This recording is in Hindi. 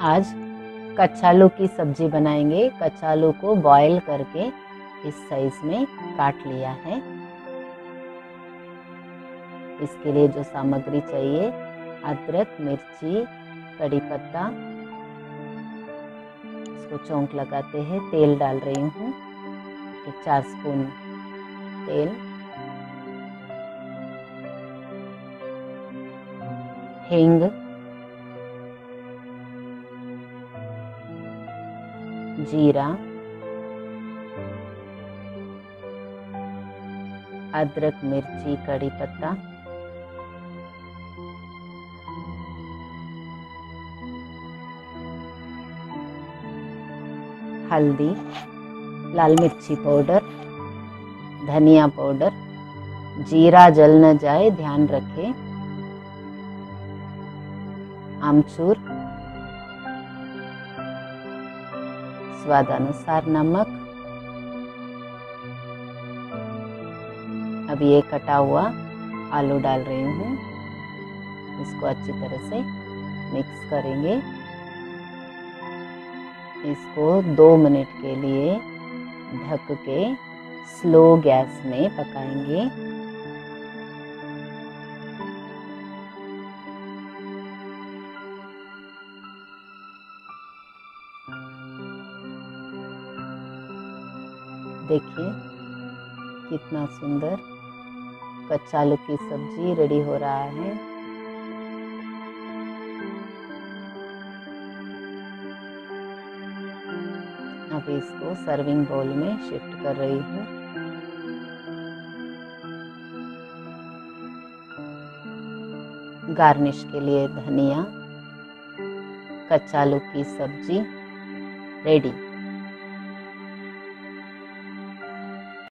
आज कच्चालू की सब्जी बनाएंगे। कच्चालू को बॉईल करके इस साइज में काट लिया है। इसके लिए जो सामग्री चाहिए, अदरक, मिर्ची, कड़ी पत्ता। इसको चौंक लगाते हैं। तेल डाल रही हूँ, 4 स्पून तेल। हींग, जीरा, अदरक, मिर्ची, कड़ी पत्ता, हल्दी, लाल मिर्ची पाउडर, धनिया पाउडर। जीरा जल न जाए, ध्यान रखें। आमचूर, स्वादानुसार नमक। अब ये कटा हुआ आलू डाल रही हूँ। इसको अच्छी तरह से मिक्स करेंगे। इसको 2 मिनट के लिए ढक के स्लो गैस में पकाएंगे। देखिए कितना सुंदर कच्चालू की सब्जी रेडी हो रहा है। अब इसको सर्विंग बाउल में शिफ्ट कर रही हूँ। गार्निश के लिए धनिया। कच्चालू की सब्जी रेडी।